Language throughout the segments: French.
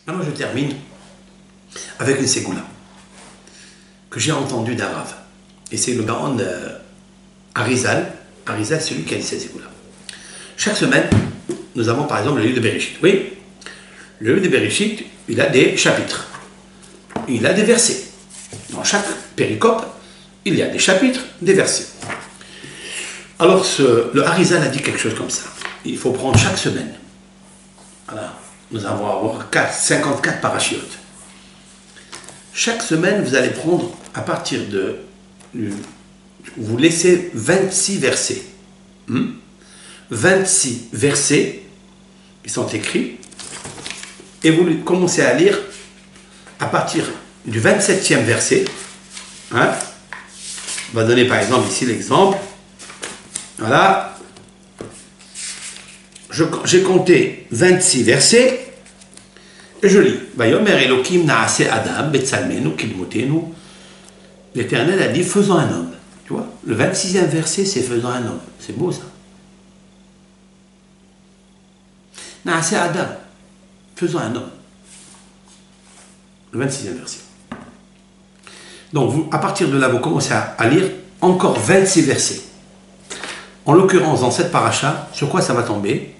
Alors je termine avec une ségoula que j'ai entendue d'un Rav. Et c'est le Gaon Arizal. Arizal, c'est lui qui a dit cette ségoula. Chaque semaine, nous avons par exemple le livre de Bereshit. Oui, le livre de Bereshit, il a des chapitres. Il a des versets. Dans chaque péricope, il y a des chapitres, des versets. Alors, le Arizal a dit quelque chose comme ça. Il faut prendre chaque semaine. Voilà. Nous allons avoir 54 parachiotes. Chaque semaine, vous allez prendre à partir de... Vous laissez 26 versets. 26 versets qui sont écrits. Et vous commencez à lire à partir du 27e verset. Hein? On va donner par exemple ici l'exemple. Voilà. J'ai compté 26 versets. Et je lis. L'Éternel a dit, faisons un homme. Tu vois, le 26e verset, c'est faisons un homme. C'est beau ça. Naase Adam. Faisons un homme. Le 26e verset. Donc, vous, à partir de là, vous commencez à lire encore 26 versets. En l'occurrence, dans cette paracha, sur quoi ça va tomber?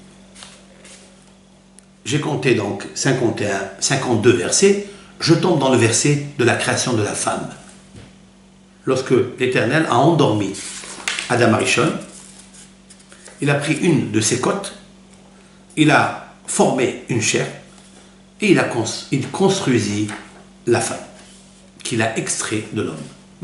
J'ai compté donc 52 versets. Je tombe dans le verset de la création de la femme. Lorsque l'Éternel a endormi Adam Arishon, il a pris une de ses côtes, il a formé une chair et il construisit la femme qu'il a extrait de l'homme.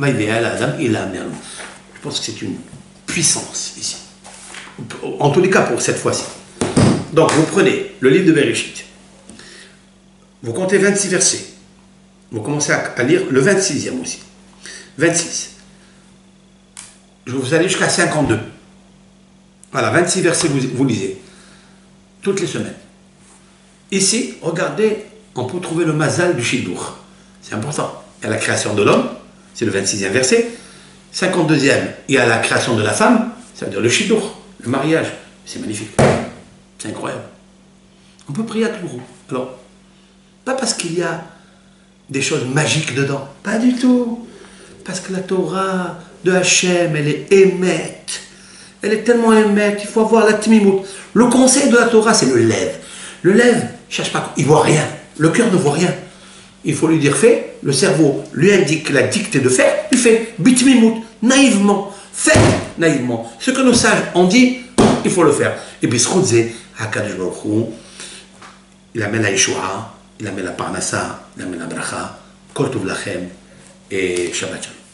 Je pense que c'est une puissance ici. En tous les cas pour cette fois-ci. Donc vous prenez le livre de Bereshit, vous comptez 26 versets, vous commencez à lire le 26e aussi. 26. Vous allez jusqu'à 52. Voilà, 26 versets vous lisez. Toutes les semaines. Ici, regardez, on peut trouver le mazal du Shidduch. C'est important. Il y a la création de l'homme, c'est le 26e verset. 52e, il y a la création de la femme, ça veut dire le Shidduch, le mariage. C'est magnifique. C'est incroyable. On peut prier à tout. Alors, pas parce qu'il y a des choses magiques dedans. Pas du tout. Parce que la Torah de Hachem, elle est émette. Elle est tellement émette, il faut avoir la tmimout. Le conseil de la Torah, c'est le lève. Le lève, il ne cherche pas, il ne voit rien. Le cœur ne voit rien. Il faut lui dire fais, le cerveau lui indique la dictée de faire, il fait bitmimout, naïvement, fait naïvement. Ce que nos sages ont dit, il faut le faire. Et puis, Hakadosh Baruch Hu, il amène la Yeshua, il amène la Parnassa, il amène la Bracha, Kol Tov Lachem et Shabbat Shalom.